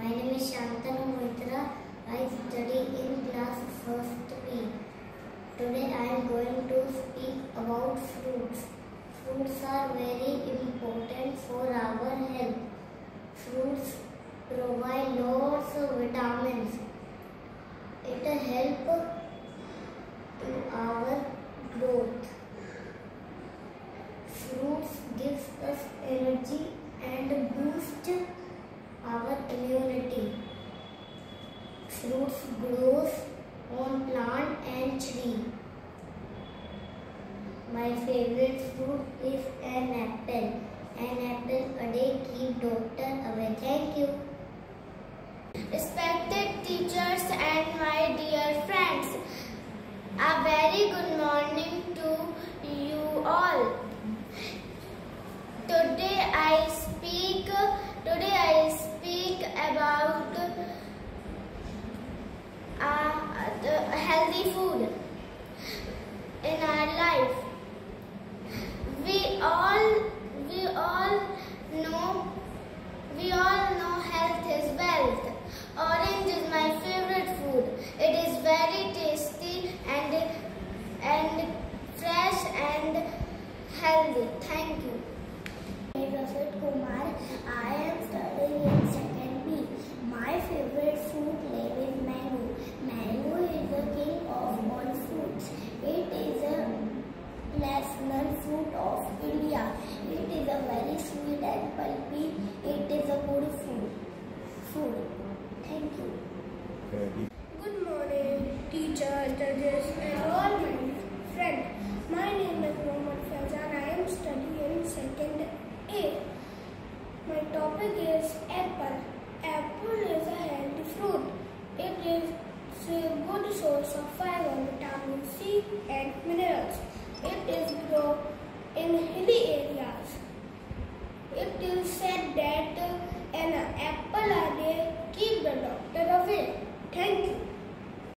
name is Shantanu Mitra. I study in class 1st P. Today I am going to speak about fruits. Fruits are very important for our health. Fruits provide lots of vitamins. It helps to our growth. Fruits gives us energy and boost our immunity. Fruits grows on plant and tree. My favorite fruit is an apple. An apple a day keep doctor away. Thank you. Respected teachers and my dear friends, a very good morning to you all. Today I speak about the healthy food in our life. We all know health is wealth. Orange is my favorite food. It is very tasty and fresh and healthy. Thank you. Rafit Kumar. I am studying in 2nd B. My favorite fruit name is mango. Mango is the king of all fruits. It is a national fruit of India. It is a very sweet and pulpy. It is a good food. Thank you. Good morning, teachers, judges, and all my friends. My name is Mohammad Faizan. I am studying in 2nd A. My topic is apple. Apple is a healthy fruit. It is a good source of fiber, vitamin C, and minerals.